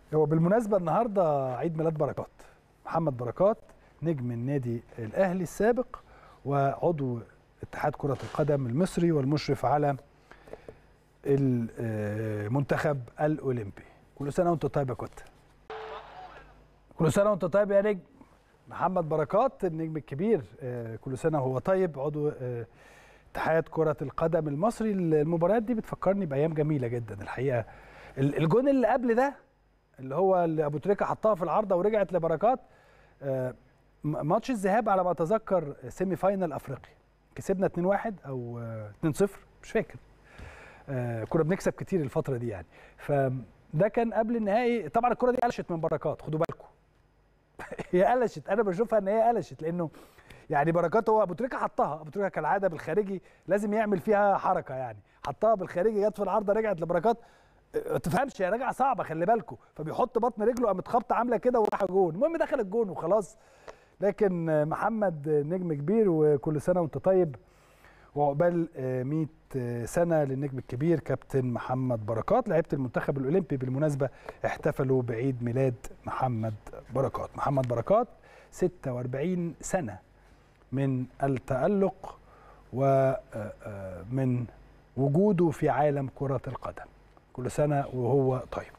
هو بالمناسبة النهاردة عيد ميلاد بركات، محمد بركات نجم النادي الأهلي السابق وعضو اتحاد كرة القدم المصري والمشرف على المنتخب الأولمبي. كل سنة وأنت طيب يا كوتا. كل سنة وأنت طيب يا نجم. محمد بركات النجم الكبير، كل سنة وهو طيب، عضو اتحاد كرة القدم المصري. المباريات دي بتفكرني بأيام جميلة جدا الحقيقة. الجون اللي قبل ده اللي هو اللي ابو تريكه حطها في العارضه ورجعت لبركات، ماتش الذهاب على ما اتذكر سيمي فاينال افريقيا، كسبنا 2-1 او 2-0 مش فاكر. كنا بنكسب كتير الفتره دي يعني. فده كان قبل النهائي. طبعا الكره دي قلشت من بركات، خدوا بالكم. هي قلشت، انا بشوفها ان هي قلشت، لانه يعني بركات هو ابو تريكه حطها، ابو تريكه كالعاده بالخارجي لازم يعمل فيها حركه يعني، حطها بالخارجي جت في العارضه رجعت لبركات. ما تفهمش، هي راجعه صعبه خلي بالكم، فبيحط بطن رجله قامت خبطه عامله كده وراح جون، المهم دخل الجون وخلاص. لكن محمد نجم كبير وكل سنه وانت طيب، وعقبال 100 سنه للنجم الكبير كابتن محمد بركات. لعيبه المنتخب الاولمبي بالمناسبه احتفلوا بعيد ميلاد محمد بركات. محمد بركات 46 سنه من التألق ومن وجوده في عالم كرة القدم. كل سنة وهو طيب.